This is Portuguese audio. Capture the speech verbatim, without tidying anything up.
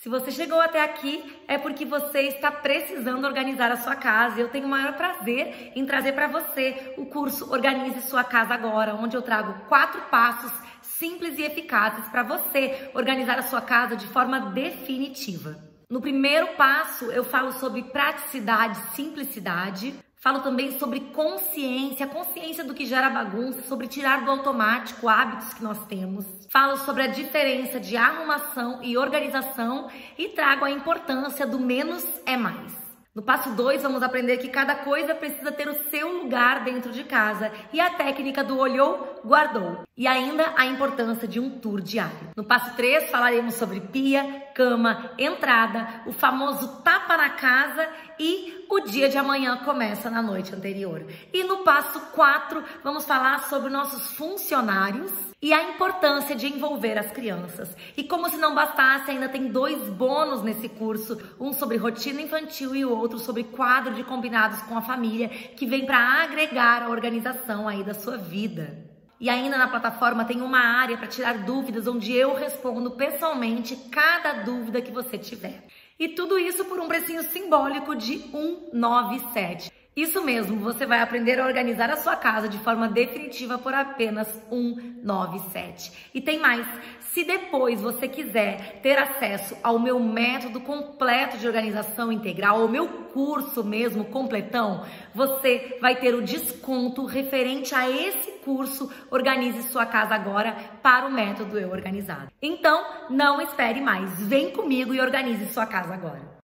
Se você chegou até aqui, é porque você está precisando organizar a sua casa. Eu tenho o maior prazer em trazer para você o curso Organize Sua Casa Agora, onde eu trago quatro passos simples e eficazes para você organizar a sua casa de forma definitiva. No primeiro passo, eu falo sobre praticidade, simplicidade. Falo também sobre consciência, consciência do que gera bagunça, sobre tirar do automático hábitos que nós temos. Falo sobre a diferença de arrumação e organização e trago a importância do menos é mais. No passo dois, vamos aprender que cada coisa precisa ter o seu lugar dentro de casa e a técnica do olhou, guardou. E ainda a importância de um tour diário. No passo três, falaremos sobre pia, cama, entrada, o famoso tapa na casa e o dia de amanhã começa na noite anterior. E no passo quatro, vamos falar sobre nossos funcionários e a importância de envolver as crianças. E como se não bastasse, ainda tem dois bônus nesse curso, um sobre rotina infantil e o outro sobre quadro de combinados com a família, que vem para agregar a organização aí da sua vida. E ainda na plataforma tem uma área para tirar dúvidas, onde eu respondo pessoalmente cada dúvida que você tiver. E tudo isso por um precinho simbólico de cento e noventa e sete reais. Isso mesmo, você vai aprender a organizar a sua casa de forma definitiva por apenas cento e noventa e sete reais. E tem mais, se depois você quiser ter acesso ao meu método completo de organização integral, ao meu curso mesmo completão, você vai ter o desconto referente a esse curso Organize Sua Casa Agora para o método Eu Organizado. Então, não espere mais, vem comigo e organize sua casa agora.